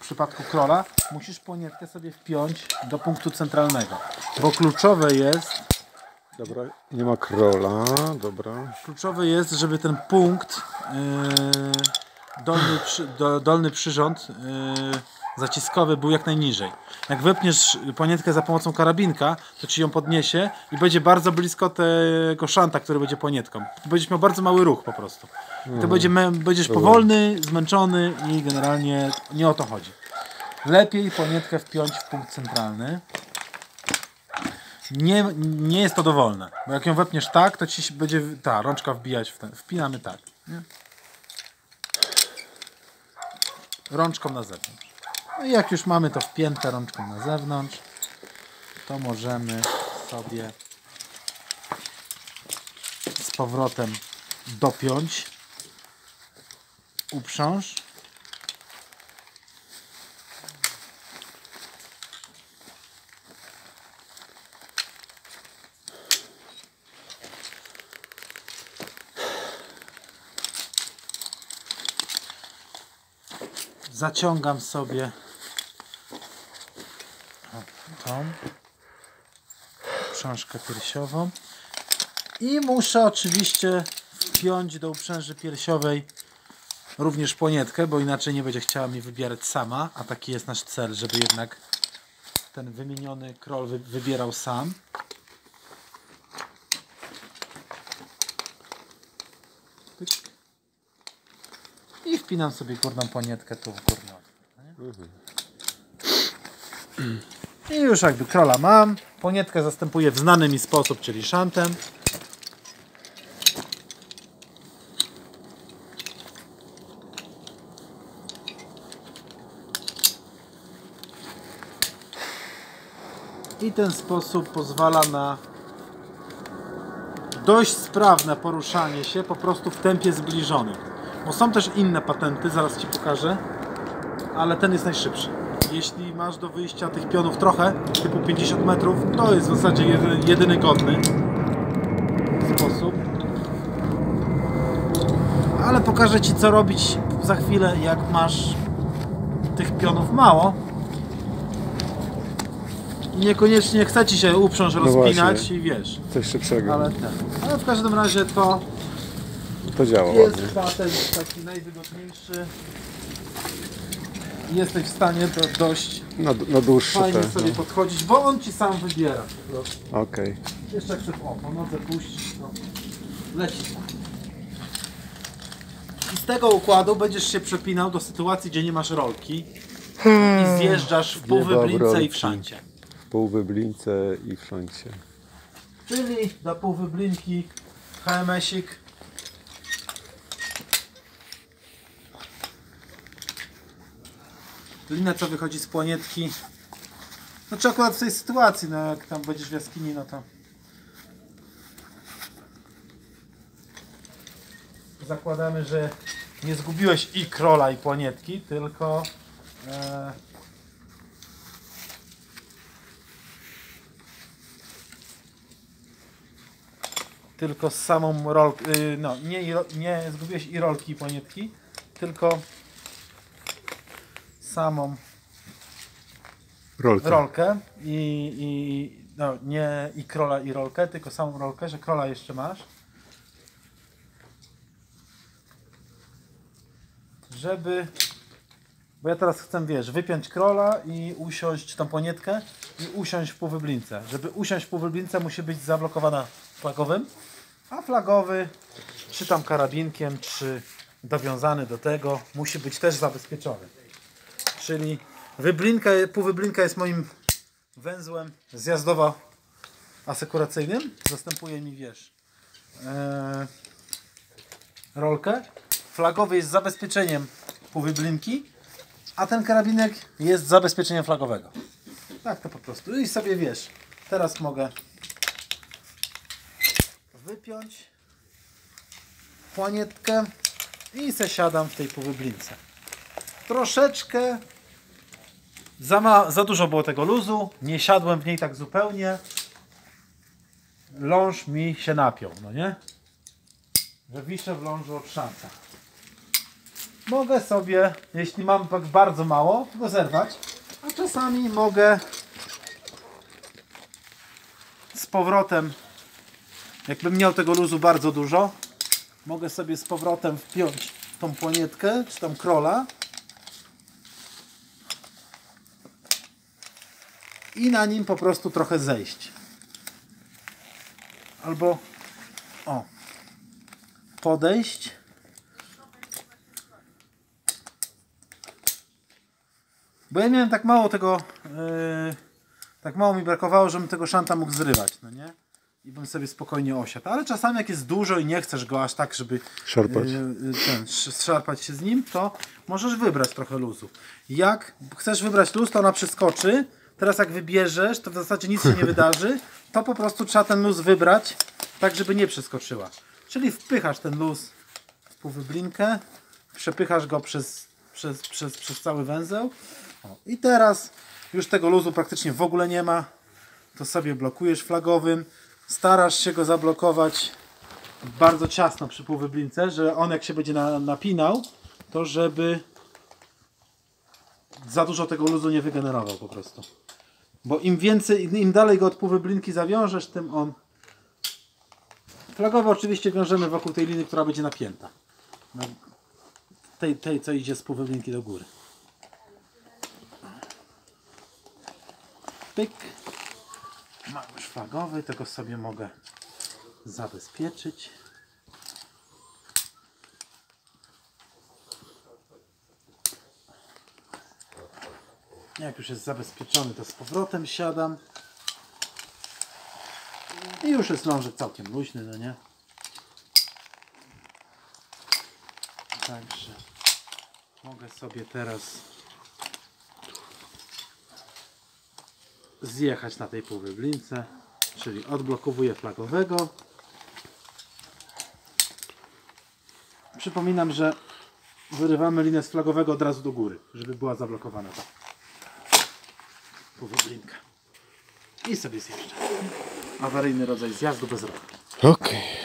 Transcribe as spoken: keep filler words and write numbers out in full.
przypadku krola musisz ponietkę sobie wpiąć do punktu centralnego, bo kluczowe jest, Dobra, nie ma krola, dobra. kluczowe jest, żeby ten punkt yy, dolny, przy, do, dolny przyrząd yy, zaciskowy był jak najniżej. Jak wypniesz ponietkę za pomocą karabinka, to ci ją podniesie i będzie bardzo blisko tego szanta, który będzie ponietką. Będziesz miał bardzo mały ruch po prostu. I to Mhm. będzie, będziesz powolny, zmęczony i generalnie nie o to chodzi. Lepiej ponietkę wpiąć w punkt centralny. Nie, nie jest to dowolne, bo jak ją wepniesz tak, to ci się będzie ta rączka wbijać w ten. Wpinamy tak. Nie? Rączką na zewnątrz. No i jak już mamy to wpięte rączką na zewnątrz, to możemy sobie z powrotem dopiąć, uprząż. Zaciągam sobie tą uprzążkę piersiową i muszę oczywiście wpiąć do uprzęży piersiowej również ponietkę, bo inaczej nie będzie chciała mi wybierać sama, a taki jest nasz cel, żeby jednak ten wymieniony krol wy wybierał sam. Tyk. I wpinam sobie górną ponietkę tu w górną. Mhm. I już jakby krola mam. Ponietkę zastępuję w znany mi sposób, czyli szantem. I ten sposób pozwala na dość sprawne poruszanie się po prostu w tempie zbliżonym. Bo są też inne patenty, zaraz ci pokażę, ale ten jest najszybszy. Jeśli masz do wyjścia tych pionów trochę, typu pięćdziesiąt metrów, to jest w zasadzie jedyny, jedyny godny sposób. Ale pokażę ci, co robić za chwilę, jak masz tych pionów mało. I niekoniecznie chce ci się uprząż No rozpinać właśnie. i wiesz. Coś szybszego. Ale, ten. Ale w każdym razie to To działa jest ładnie. patent taki najwygodniejszy. Jesteś w stanie to dość Na, na dłuższe fajnie te. sobie No. podchodzić, bo on ci sam wybiera. Okej. Jeszcze jak chcę o, po nodze puścić, to leci. I z tego układu będziesz się przepinał do sytuacji, gdzie nie masz rolki i zjeżdżasz w Nie mam półwyblince i rolki. w szancie. Półwyblince i w szancie. Czyli do półwyblinki H M S ik. Lina, co wychodzi z ponietki. Znaczy akurat w tej sytuacji, no jak tam będziesz w jaskini, no to zakładamy, że nie zgubiłeś i krola, i ponietki, tylko e, tylko z samą rolką, no nie, nie zgubiłeś i rolki, i ponietki, tylko samą Rolkę. rolkę i, i no nie i krola, i rolkę, tylko samą rolkę, że krola jeszcze masz. Żeby, bo ja teraz chcę, wiesz, wypiąć krola i usiąść tą ponietkę i usiąść w półwyblince. Żeby usiąść w półwyblince, musi być zablokowana flagowym, a flagowy czy tam karabinkiem, czy dowiązany do tego musi być też zabezpieczony. Czyli wyblinka, półwyblinka jest moim węzłem zjazdowo-asekuracyjnym. Zastępuje mi, wiesz, ee, rolkę. Flagowy jest zabezpieczeniem półwyblinki, a ten karabinek jest zabezpieczeniem flagowego. Tak to po prostu. I sobie wiesz, teraz mogę wypiąć ponietkę i zasiadam w tej półwyblince. Troszeczkę za, ma, za dużo było tego luzu, nie siadłem w niej tak zupełnie. Ląż mi się napiął, no nie? Że wiszę w lążu od szansa. mogę sobie, jeśli mam tak bardzo mało, go zerwać, a czasami mogę z powrotem, jakbym miał tego luzu bardzo dużo, mogę sobie z powrotem wpiąć tą płonietkę, czy tam krola i na nim po prostu trochę zejść. Albo o, podejść. Bo ja miałem tak mało tego, yy, tak mało mi brakowało, żebym tego szanta mógł zrywać, no nie? I bym sobie spokojnie osiadł. Ale czasami jak jest dużo i nie chcesz go aż tak, żeby Szarpać. Yy, ten, szarpać się z nim, to możesz wybrać trochę luzu. Jak chcesz wybrać luz, to ona przeskoczy. Teraz jak wybierzesz, to w zasadzie nic się nie wydarzy. To po prostu trzeba ten luz wybrać, tak żeby nie przeskoczyła. Czyli wpychasz ten luz w półwyblinkę, przepychasz go przez, przez, przez, przez cały węzeł. O, i teraz już tego luzu praktycznie w ogóle nie ma. To sobie blokujesz flagowym. Starasz się go zablokować bardzo ciasno przy półwyblince, że on jak się będzie na, napinał, to żeby za dużo tego luzu nie wygenerował po prostu. Bo im więcej, im dalej go od półwyblinki zawiążesz, tym on... Flagowo oczywiście wiążemy wokół tej liny, która będzie napięta. No, tej, tej, co idzie z półwyblinki do góry. Pyk. Mam już flagowy, tego sobie mogę zabezpieczyć. Jak już jest zabezpieczony, to z powrotem siadam. I już jest lążek całkiem luźny, no nie? Także mogę sobie teraz zjechać na tej półwyblince, czyli odblokowuję flagowego. Przypominam, że wyrywamy linę z flagowego od razu do góry, żeby była zablokowana ta półwyblinka. I sobie zjeżdżam. Awaryjny rodzaj zjazdu bez rąk. Okej.